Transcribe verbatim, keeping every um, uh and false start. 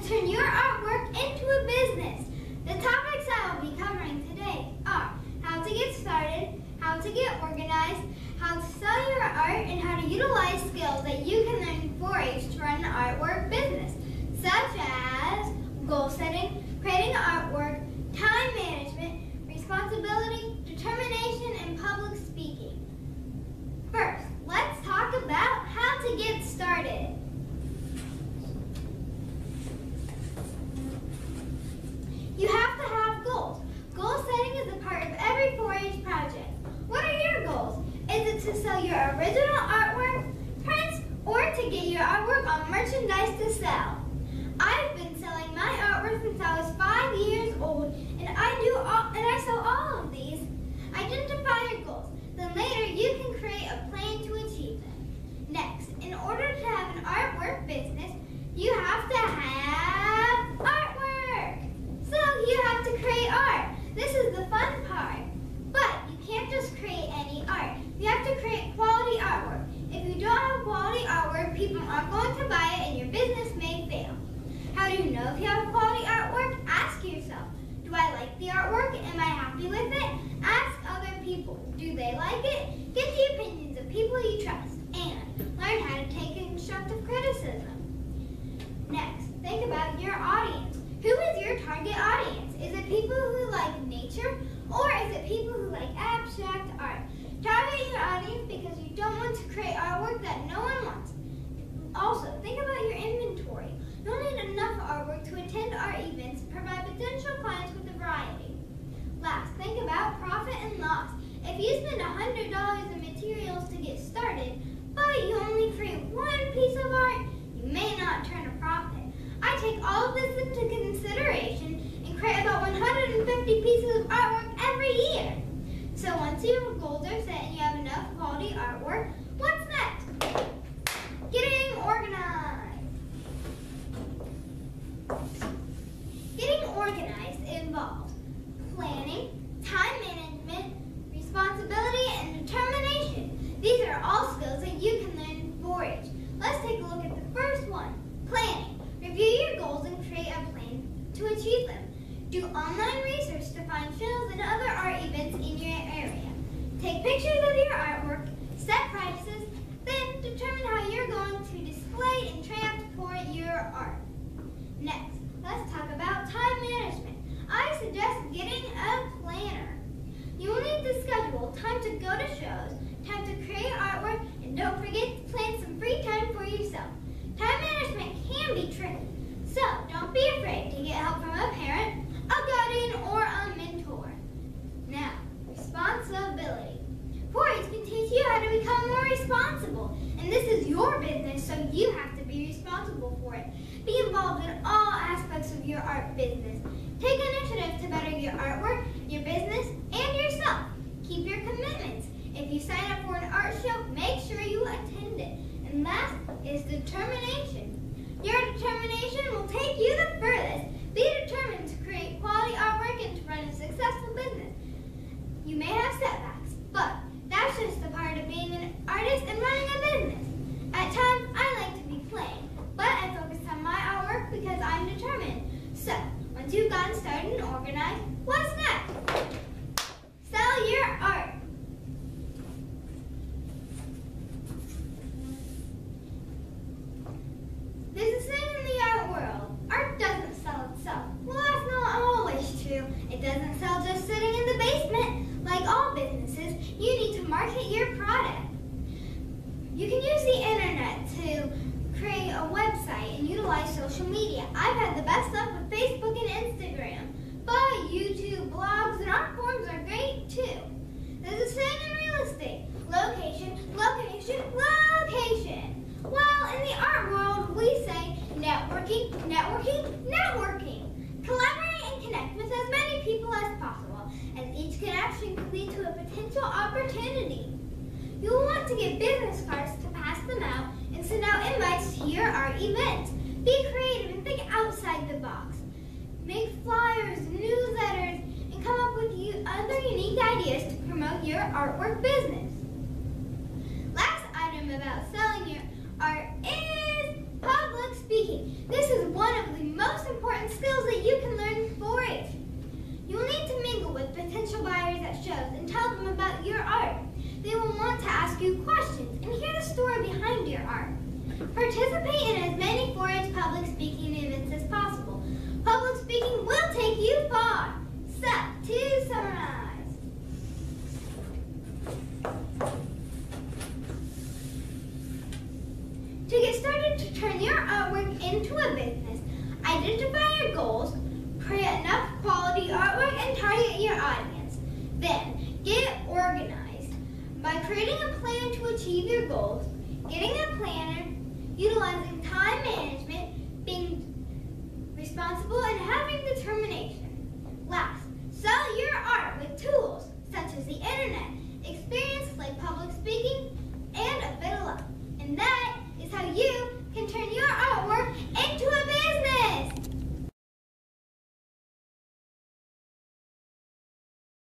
turn your artwork into a business. The topics I will be covering today are how to get started, how to get organized, how to sell your art, and how to utilize skills that you can learn in four H to run an artwork business, such as goal setting, creating artwork, time management, responsibility, determination, and public speaking. First, let's talk about how to get started. You have to have goals. Goal setting is a part of every four H project. What are your goals? Is it to sell your original artwork, prints, or to get your artwork on merchandise to sell? I've been selling my artwork since I was five years old, and I do all, and I sell all of these. Identify your goals. Then later you can create a plan to achieve them. Next, in order to have an artwork business, you have to have artwork. So you have to create art. This is the fun part. But you can't just create any art. You have to create quality artwork. If you don't have quality artwork, people aren't going to buy it and your business may fail. How do you know if you have quality artwork? Ask yourself, do I like the artwork? Am I happy with it? Ask other people, do they like it? Get the opinions of people you trust and learn how to take constructive criticism. Next, think about your audience. Who is your target audience? Is it people who like nature, or is it people who like abstract art? Target your audience because you don't want to create artwork that no one wants. Also, think about your inventory. You'll need enough artwork to attend art events, provide potential clients with a variety. Last, think about profit and loss. If you spend one hundred dollars in materials to get started, but you only create one piece of art, you may not turn a profit. I take all of this into consideration and create about one hundred fifty pieces of artwork every year. So once your goals are set and you have enough quality artwork, what's next? Getting organized. Getting organized involves planning, time management, responsibility, and determination. These are all skills that you can learn in four H. Let's take a look at the first one, planning. Review your goals and create a plan to achieve them. Do online research to find shows and other art events in your area. Take pictures of your artwork, set prices, then determine how you're going to display and transport your art. Next, let's talk about time management. I suggest getting a planner. You will need to schedule time to go to shows, time to create artwork, and don't forget to plan some free time for yourself. Time management can be tricky, so don't be afraid to get help from a parent, a guardian, or a mentor. Now, responsibility. four H can teach you how to become more responsible, and this is your business, so you have to be responsible for it. Be involved in all aspects of your art business. Take initiative to better your artwork, your business, and yourself. Keep your commitments. If you sign up for an art show, make sure you attend it. And last is determination. Your determination will take you the furthest. Be determined to create quality artwork and to run a successful business. You may have setbacks, but that's just a part of being an artist and running a business. At times, I like to be plain, but I focus on my artwork because I'm determined. So, once you've gotten started and organized, what's next? Sell your art. There's a saying in the art world, art doesn't sell itself. Well, that's not always true. It doesn't sell just sitting in the basement. Like all businesses, you need to market your product. You can use the internet to create a website and utilize social media. I've had the best luck with Facebook and Instagram, but YouTube, blogs, and art forums are great too. There's a saying in real estate, location, location, location. Well, in the art world, we say networking, networking, networking. Collaborate and connect with as many people as possible, as each connection can lead to a potential opportunity. You will want to get business cards to pass them out and send out invites to your art events. Be creative and think outside the box. Make flyers, newsletters, and come up with other unique ideas to promote your artwork business. Last item about selling your art is public speaking. This is one of the most shows and tell them about your art. They will want to ask you questions and hear the story behind your art. Participate in as many four H public speaking events as possible. Public speaking will take you far. So, to summarize. To get started to turn your artwork into a business, identify your goals, create enough quality artwork, and target your audience. Then, get organized by creating a plan to achieve your goals, getting a planner, utilizing time management, being responsible, and having determination. Last, sell your art with tools such as the internet, experiences like public speaking,